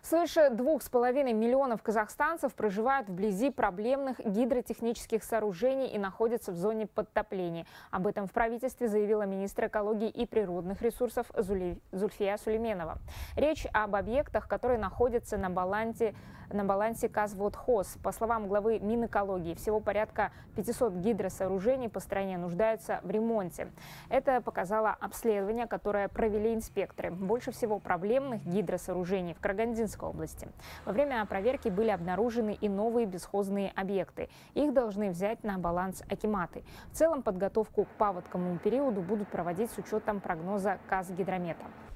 Свыше 2,5 миллионов казахстанцев проживают вблизи проблемных гидротехнических сооружений и находятся в зоне подтопления. Об этом в правительстве заявила министр экологии и природных ресурсов Зульфия Сулейменова. Речь об объектах, которые находятся на балансе Казводхоз. По словам главы Минэкологии, всего порядка 500 гидросооружений по стране нуждаются в ремонте. Это показало обследование, которое провели инспекторы. Больше всего проблемных гидросооружений в Карагандинской области. Во время проверки были обнаружены и новые бесхозные объекты. Их должны взять на баланс акиматы. В целом подготовку к паводковому периоду будут проводить с учетом прогноза Казгидромета.